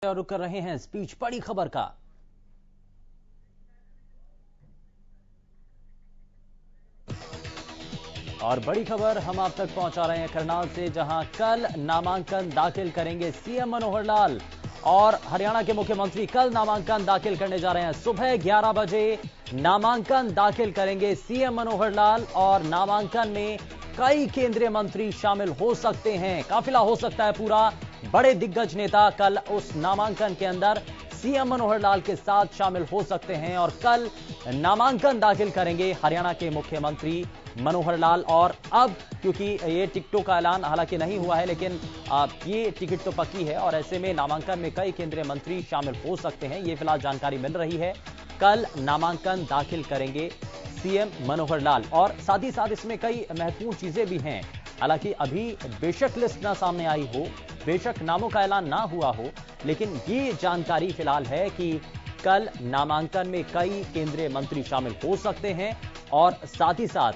और रुक कर रहे हैं स्पीच बड़ी खबर का। और बड़ी खबर हम आप तक पहुंचा रहे हैं करनाल से, जहां कल नामांकन दाखिल करेंगे सीएम मनोहर लाल और हरियाणा के मुख्यमंत्री कल नामांकन दाखिल करने जा रहे हैं। सुबह 11 बजे नामांकन दाखिल करेंगे सीएम मनोहर लाल और नामांकन में कई केंद्रीय मंत्री शामिल हो सकते हैं। काफिला हो सकता है पूरा। बड़े दिग्गज नेता कल उस नामांकन के अंदर सीएम मनोहर लाल के साथ शामिल हो सकते हैं और कल नामांकन दाखिल करेंगे हरियाणा के मुख्यमंत्री मनोहर लाल। और अब क्योंकि ये टिकटों का ऐलान हालांकि नहीं हुआ है, लेकिन ये टिकट तो पक्की है और ऐसे में नामांकन में कई केंद्रीय मंत्री शामिल हो सकते हैं। ये फिलहाल जानकारी मिल रही है। कल नामांकन दाखिल करेंगे सीएम मनोहर लाल और साथ ही साथ इसमें कई महत्वपूर्ण चीजें भी हैं। हालांकि अभी बेशक लिस्ट ना सामने आई हो, बेशक नामों का ऐलान ना हुआ हो, लेकिन ये जानकारी फिलहाल है कि कल नामांकन में कई केंद्रीय मंत्री शामिल हो सकते हैं। और साथ ही साथ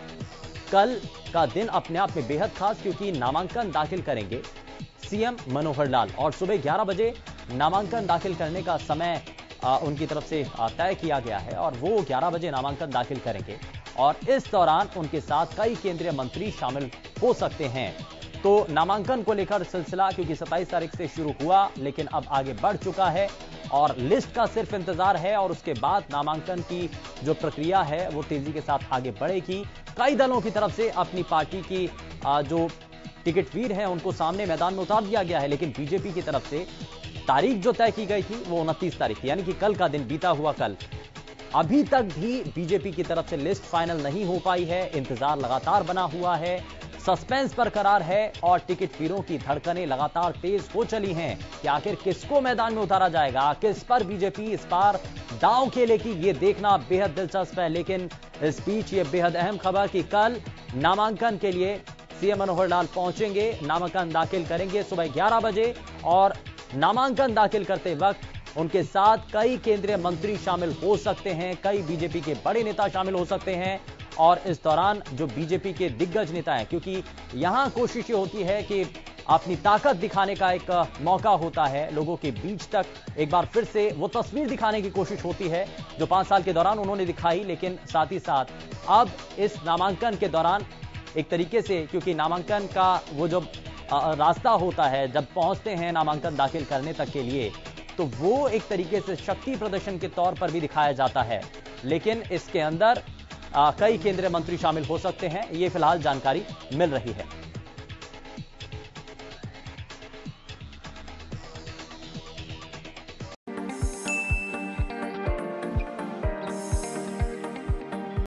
कल का दिन अपने आप में बेहद खास, क्योंकि नामांकन दाखिल करेंगे सीएम मनोहर लाल और सुबह 11 बजे नामांकन दाखिल करने का समय उनकी तरफ से तय किया गया है और वो 11 बजे नामांकन दाखिल करेंगे और इस दौरान उनके साथ कई केंद्रीय मंत्री शामिल हो सकते हैं। तो नामांकन को लेकर सिलसिला क्योंकि 27 तारीख से शुरू हुआ, लेकिन अब आगे बढ़ चुका है और लिस्ट का सिर्फ इंतजार है और उसके बाद नामांकन की जो प्रक्रिया है वो तेजी के साथ आगे बढ़ेगी। कई दलों की तरफ से अपनी पार्टी की जो टिकट वीर हैं उनको सामने मैदान में उतार दिया गया है, लेकिन बीजेपी की तरफ से तारीख जो तय की गई थी वो 29 तारीख थी, यानी कि कल का दिन, बीता हुआ कल। अभी तक भी बीजेपी की तरफ से लिस्ट फाइनल नहीं हो पाई है। इंतजार लगातार बना हुआ है, सस्पेंस बरकरार है और टिकट वीरों की धड़कनें लगातार तेज हो चली हैं कि आखिर किसको मैदान में उतारा जाएगा, किस पर बीजेपी इस बार दांव खेलेगी, ये देखना बेहद दिलचस्प है। लेकिन इस बीच ये बेहद अहम खबर कि कल नामांकन के लिए सीएम मनोहर लाल पहुंचेंगे, नामांकन दाखिल करेंगे सुबह 11 बजे और नामांकन दाखिल करते वक्त उनके साथ कई केंद्रीय मंत्री शामिल हो सकते हैं, कई बीजेपी के बड़े नेता शामिल हो सकते हैं। और इस दौरान जो बीजेपी के दिग्गज नेता हैं, क्योंकि यहां कोशिश ये होती है कि अपनी ताकत दिखाने का एक मौका होता है, लोगों के बीच तक एक बार फिर से वो तस्वीर दिखाने की कोशिश होती है जो 5 साल के दौरान उन्होंने दिखाई। लेकिन साथ ही साथ अब इस नामांकन के दौरान एक तरीके से, क्योंकि नामांकन का वो जो रास्ता होता है जब पहुंचते हैं नामांकन दाखिल करने तक के लिए, तो वो एक तरीके से शक्ति प्रदर्शन के तौर पर भी दिखाया जाता है। लेकिन इसके अंदर कई केंद्रीय मंत्री शामिल हो सकते हैं, ये फिलहाल जानकारी मिल रही है।